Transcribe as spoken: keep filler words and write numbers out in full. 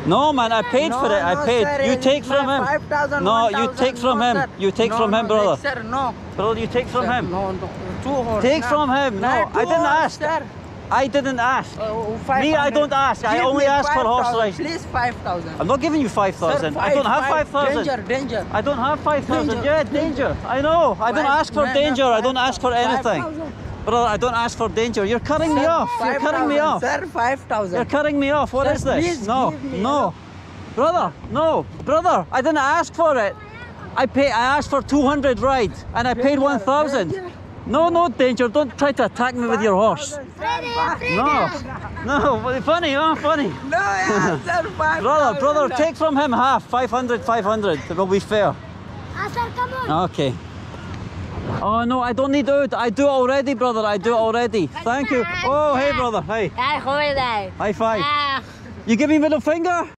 No, man, I paid no, for it. No, I paid. Sir, you take from him. five thousand, no, one you thousand, take from no, him. Sir. You take no, from no, him, brother. Sir, no. Brother, you take from Sir, him. No, no, two horse. Take no. from him. No, no I didn't horse, ask. Sir. I didn't ask. Uh, Me, I don't ask. I Give only me ask for horse five thousand, rides. Please, five thousand. I'm not giving you five thousand. I don't have five thousand. Danger, danger. I don't have five thousand. Danger, Yeah, danger. I know. I don't Five- ask for no, no, danger. I don't five- ask for anything. five thousand. Brother, I don't ask for danger. You're cutting me Sir, off. You're cutting me off. Sir, five thousand. You're cutting me off. What Sir, is this? please No, give me no. enough. Brother, no. Brother, I didn't ask for it. I pay. I asked for two hundred rides and I paid one thousand. Danger. No, no danger. Don't try to attack me with your horse. No, no. Funny, huh? Funny. No, yeah, sir, five Brother, brother, take from him half. five hundred, five hundred. It will be fair. Ah, sir, come on. Okay. Oh no, I don't need to. I do it already, brother. I do it already. Thank you. Oh, hey, brother. Hey. Hi, High five. You give me middle finger?